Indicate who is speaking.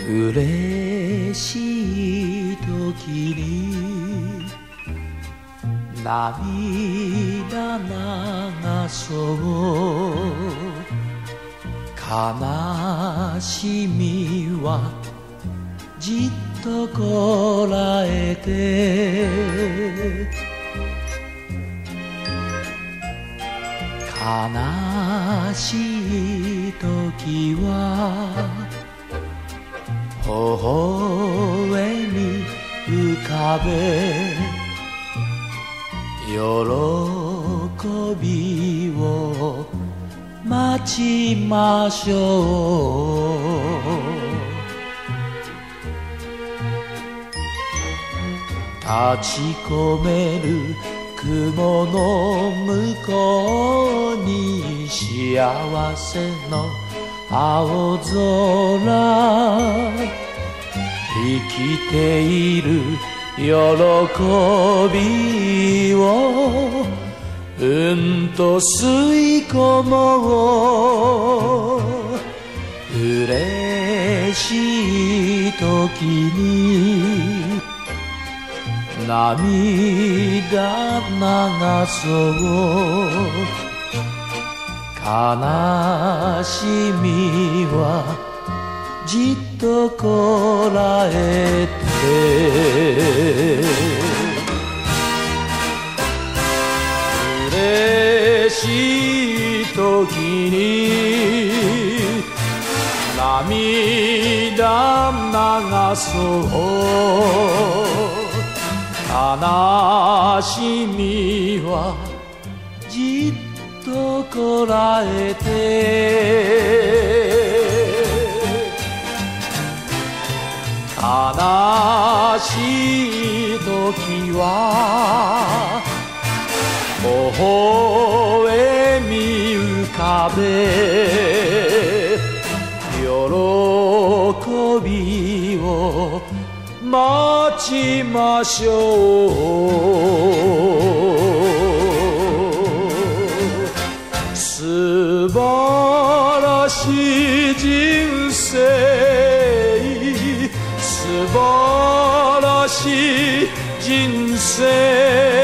Speaker 1: 嬉しい時に涙流そう悲しみはじっとこらえて悲しい時は微笑み浮かべ喜びを待ちましょう立ち込める雲の向こうに幸せの青空生きている喜びをうんと吸い込もう嬉しい時に涙流そう悲しみはじっとこらえて嬉しい時に涙流そう悲しみはじっとこらえて悲しい時は微笑み浮かべ喜びを待ちましょう素晴らしい人生素晴らしい人生